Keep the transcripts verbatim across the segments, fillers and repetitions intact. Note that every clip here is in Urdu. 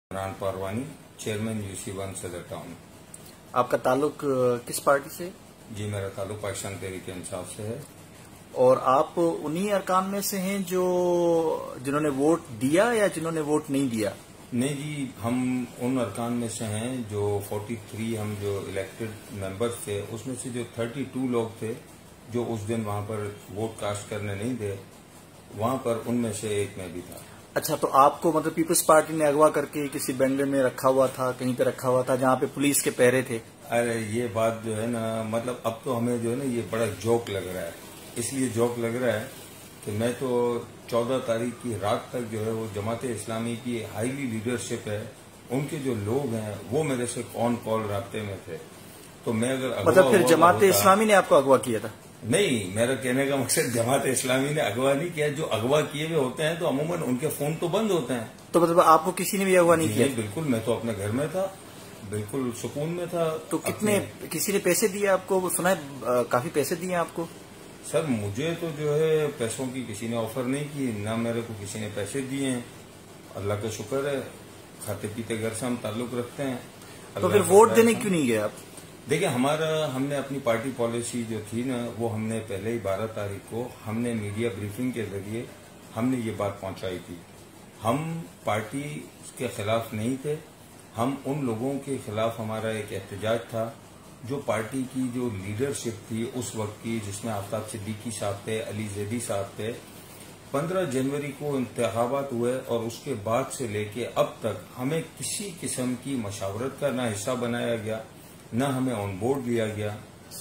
Imran Parwani, chairman U C one Saddar Town. آپ کا تعلق کس پارٹی سے؟ جی میرا تعلق پاکستان تحریک انصاف سے ہے۔ اور آپ انہی ارکان میں سے ہیں جو جنہوں نے ووٹ دیا یا جنہوں نے ووٹ نہیں دیا؟ نہیں جی، ہم ان ارکان میں سے ہیں جو فورٹی تھری ہم جو الیکٹڈ ممبرز تھے، اس میں سے جو تھرٹی ٹو لوگ تھے جو اس دن وہاں پر ووٹ کاسٹ کرنے نہیں دے، وہاں پر ان میں سے ایک میں بھی تھا۔ اچھا، تو آپ کو مطلب پیپلز پارٹی نے اغوا کر کے کسی بنگلے میں رکھا ہوا تھا، کہیں پہ رکھا ہوا تھا جہاں پہ پولیس کے پہرے تھے؟ ارے یہ بات جو ہے نا، مطلب اب تو ہمیں جو ہے نا یہ بڑا جوک لگ رہا ہے۔ اس لیے جوک لگ رہا ہے کہ میں تو چودہ تاریخ کی رات تک جو ہے وہ جماعت اسلامی کی ہائیلی لیڈرشپ ہے، ان کے جو لوگ ہیں وہ میرے سے آن کال رابطے میں تھے۔ تو میں اگر مطلب پھر جماعت اسلامی نے آپ کو اغوا کیا تھا؟ نہیں، میرا کہنے کا مقصد جماعت اسلامی نے اغوا نہیں کیا۔ جو اغوا کیے ہوئے ہوتے ہیں تو عموماً ان کے فون تو بند ہوتے ہیں۔ تو مطلب آپ کو کسی نے بھی اغوا نہیں کیا؟ بالکل، میں تو اپنے گھر میں تھا، بالکل سکون میں تھا۔ تو کتنے کسی نے پیسے دیے آپ کو؟ سنا ہے کافی پیسے دیے آپ کو؟ سر مجھے تو جو ہے پیسوں کی کسی نے آفر نہیں کی، نہ میرے کو کسی نے پیسے دیے ہیں۔ اللہ کا شکر ہے، کھاتے پیتے گھر سے ہم تعلق رکھتے ہیں۔ تو پھر ووٹ دینے کیوں نہیں گئے آپ؟ دیکھیں، ہمارا ہم نے اپنی پارٹی پالیسی جو تھی نا، وہ ہم نے پہلے ہی بارہ تاریخ کو ہم نے میڈیا بریفنگ کے ذریعے ہم نے یہ بات پہنچائی تھی۔ ہم پارٹی کے خلاف نہیں تھے، ہم ان لوگوں کے خلاف ہمارا ایک احتجاج تھا جو پارٹی کی جو لیڈرشپ تھی اس وقت کی، جس میں آفتاب صدیقی صاحب تھے، علی زیدی صاحب تھے۔ پندرہ جنوری کو انتخابات ہوئے اور اس کے بعد سے لے کے اب تک ہمیں کسی قسم کی مشاورت کا نہ حصہ بنایا گیا، نہ ہمیں آن بورڈ لیا گیا۔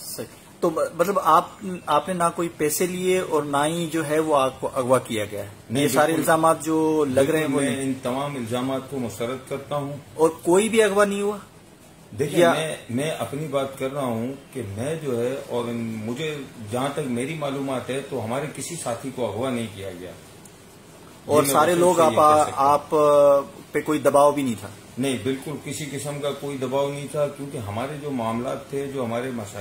تو مطلب آپ آپ نے نہ کوئی پیسے لیے اور نہ ہی جو ہے وہ آپ کو اغوا کیا گیا ہے؟ یہ سارے الزامات جو لگ رہے ہیں وہ میں ان تمام الزامات کو مسترد کرتا ہوں۔ اور کوئی بھی اغوا نہیں ہوا؟ دیکھیے، میں میں اپنی بات کر رہا ہوں کہ میں جو ہے، اور مجھے جہاں تک میری معلومات ہے تو ہمارے کسی ساتھی کو اغوا نہیں کیا گیا۔ اور سارے لوگ آپ آپ پہ کوئی دباؤ بھی نہیں تھا؟ نہیں، بالکل کسی قسم کا کوئی دباؤ نہیں تھا، کیونکہ ہمارے جو معاملات تھے، جو ہمارے مسائل